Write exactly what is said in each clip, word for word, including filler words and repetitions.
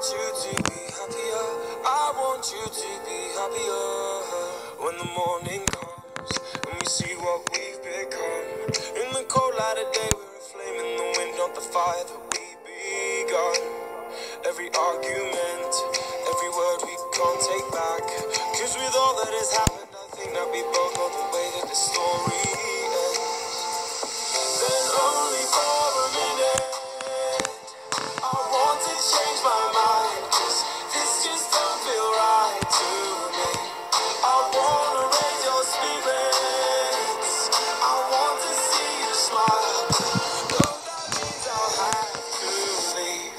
want you to be happier. I want you to be happier. When the morning comes and we see what we've become. In the cold light of day, we're a flame in the wind, not the fire that we begun. Every argument, every word we can't take back. Cause with all that has happened, I think that we both know the way that the story ends. Then only for a minute I want to change my mind, cause this just don't feel right to me. I wanna raise your spirits, I want to see you smile. Though that means I'll have to leave.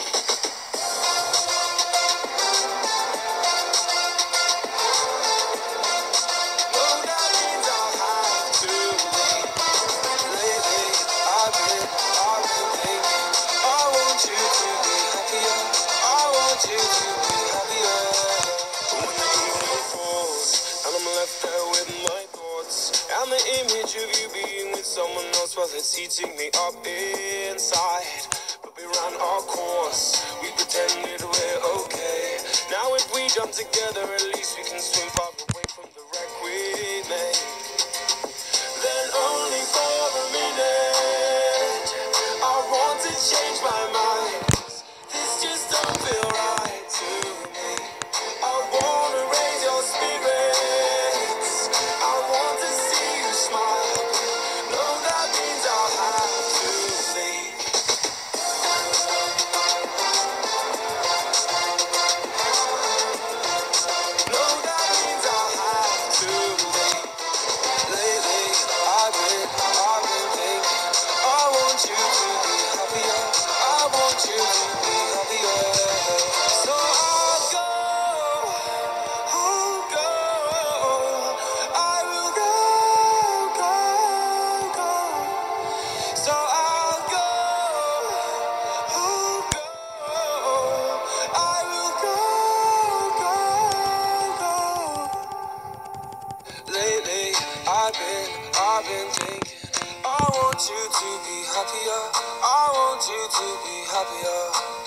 Though that means I'll have to leave. Lately, I've been, I've been thinking, I want you to be happier, I want you to be happier. But when the evening falls, and I'm left there with my thoughts, and the image of you being with someone else, well, it's eating me up inside. But we ran our course, we pretended we're okay. Now if we jump together, at least we can swim far away from the wreck we made. Then only for a minute I want to change my mind, 'cause this just don't feel right to me. I wanna raise your spirits, I want to see you smile. No, that means I'll have to leave. No, that means I'll have to leave. Lately, I've been, I've been thinking, I want you to be happier, I want you to be happier. So I'll go, I'll go, I will go, go, go. So I'll go, I'll go, I will go, go, go. Lately, I've been, I've been thinking, I want you to be happier, I want you to be happier.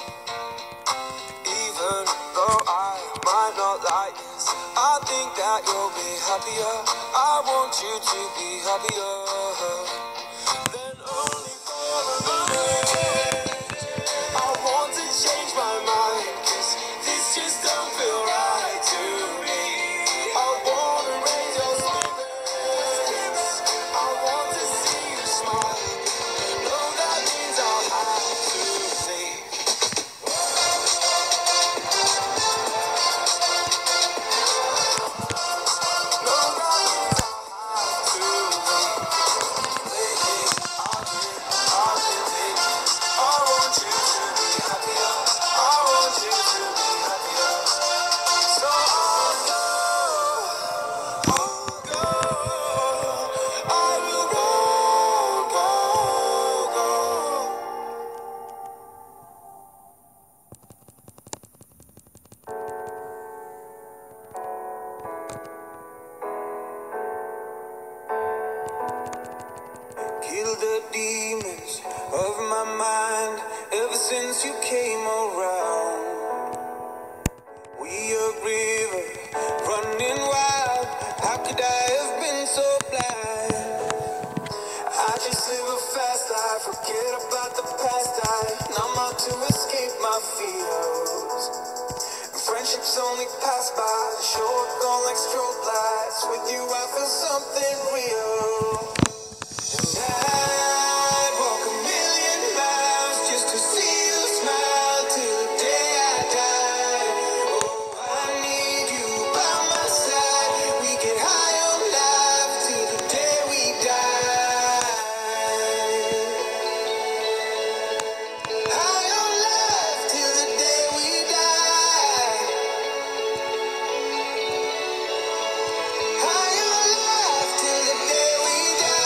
Even though I might not like this, I think that you'll be happier, I want you to be happier. Then only for a minute I want to change my mind, 'cause this just don't feel right to me. I wanna raise your spirits, I want to see you smile. No, that means I'll have to leave. No, that means I'll have to leave. Lately, I've been, I've been thinking, I want you to be happier, I want you to be happier. So I'll go, I'll go, I will go, go, go. Kill the demons of my mind ever since you came around. We a river running wild. How could I have been so blind? I just live a fast life, forget about the past. I numb out to escape my fears. Friendships only pass by, show up gone like strobe lights. With you I feel something real. And I'd walk a million miles just to see you smile till the day I die. Oh, I need you by my side. We get high on life till the day we die. High on life till the day we die. High on life till the day we die.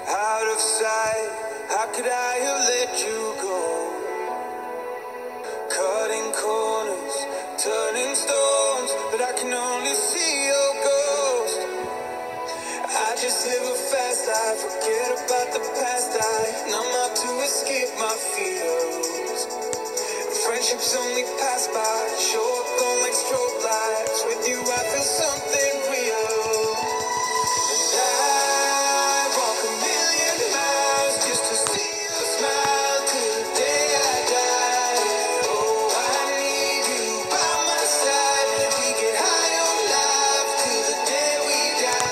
out of sight. How could I have let you go? Cutting corners, turning stones, but I can only see your ghost. I just live a fast life, forget about the past. I numb out to escape my fears. Friendships only pass by, show up on like strobe lights. With you I feel something real. And I walk a million miles just to see you smile till the day I die. Oh, I need you by my side. We get high on life till the day we die.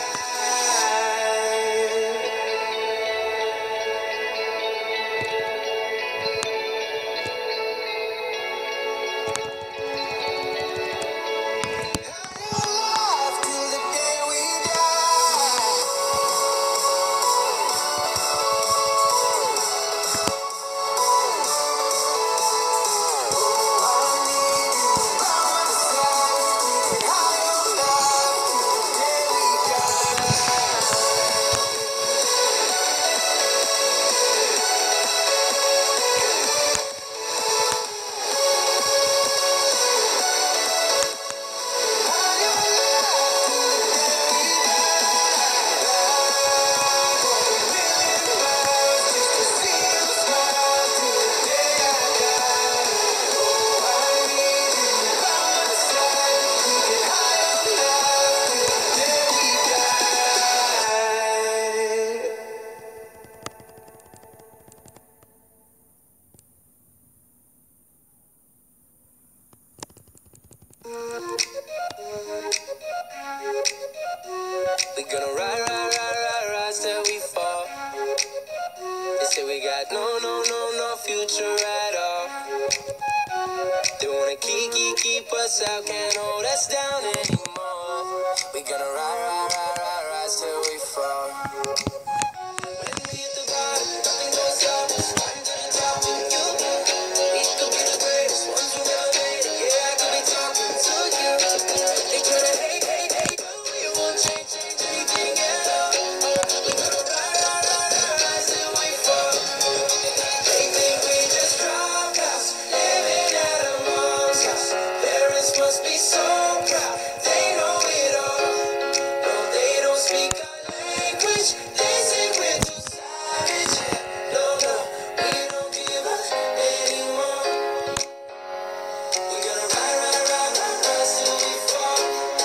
We gonna ride, ride, ride, ride, ride till we fall. They say we got no, no, no, no future at all. They wanna keep, keep, keep us out, can't hold us down anymore. We gonna ride, ride, ride, ride, ride till we fall. When we hit the bottom, nothing goes up. Climb to the top with you. We could be the greatest ones who ever made it. Yeah, I could be talking to you. They tryna hate, hate, hate, but we won't change, change anything at all. We gonna ride, ride, ride, ride, ride till we fall. They think we just dropped out, living at a mom's house. Parents must be so proud, they know it all. No, they don't speak our language. They say we're too savage. No, no, we don't give up anymore. We gonna ride, ride, ride, ride, ride till we fall.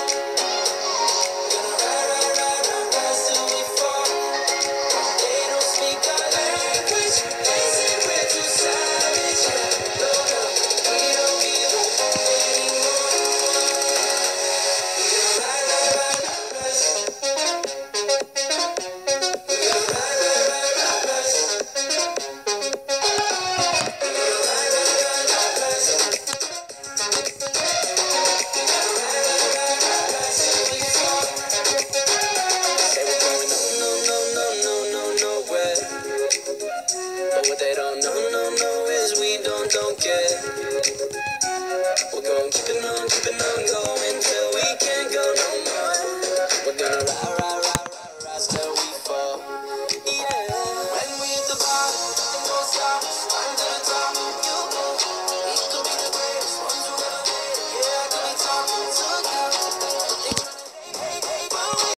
Gonna ride, ride, ride, ride, ride till we fall. They don't speak our language. They say we're too savage. No, no, we don't give up anymore. We gonna ride, ride, ride, ride, ride. We gonna ride, ride, ride, ride, ride. We gonna ride, ride, ride, ride, ride. Till we fall. Say we're going no, no, no, no, no, no, nowhere. But what they don't know, no, no, is we don't, don't care. We're going keeping on, keeping on going.